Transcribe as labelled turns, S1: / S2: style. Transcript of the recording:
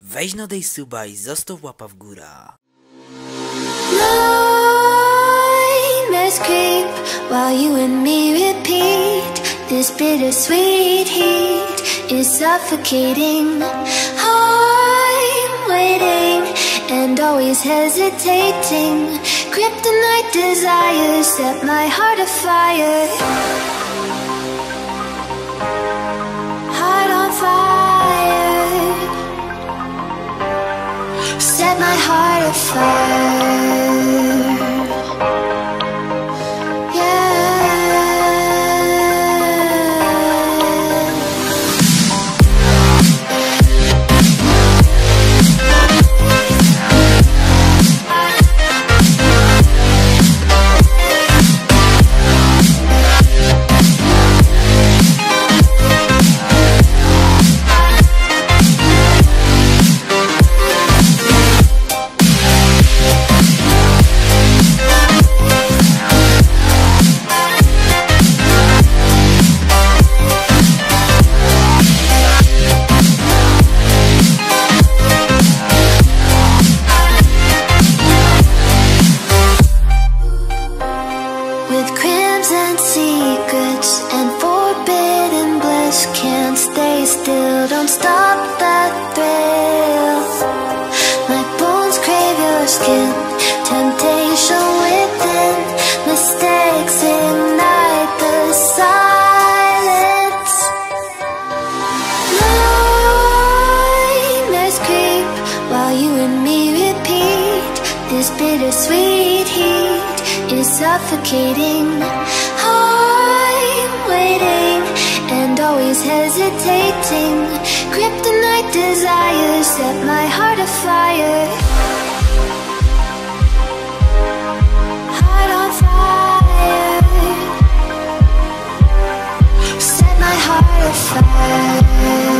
S1: Vejo no dei subai, został łapa w góra.
S2: Nightmares creep while you and me repeat. This bittersweet heat is suffocating. I'm waiting and always hesitating. Kryptonite desires set my heart afire. Heart on fire. Set my heart afire. Don't stop that thrill. My bones crave your skin. Temptation within. Mistakes ignite the silence. Nightmares creep while you and me repeat. This bittersweet heat is suffocating. I'm waiting and always hesitating. Kryptonite desires set my heart afire. Heart on fire. Set my heart afire.